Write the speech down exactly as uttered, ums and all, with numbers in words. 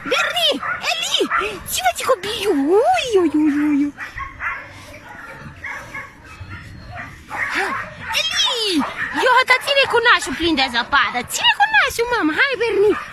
Bernie! Eli! Ți-vă copii! Ui, ui, ui, ui! Eli! Eu hătă ține cu nașul plin de zăpadă! Ține cu nașul, mama! Hai, Bernie!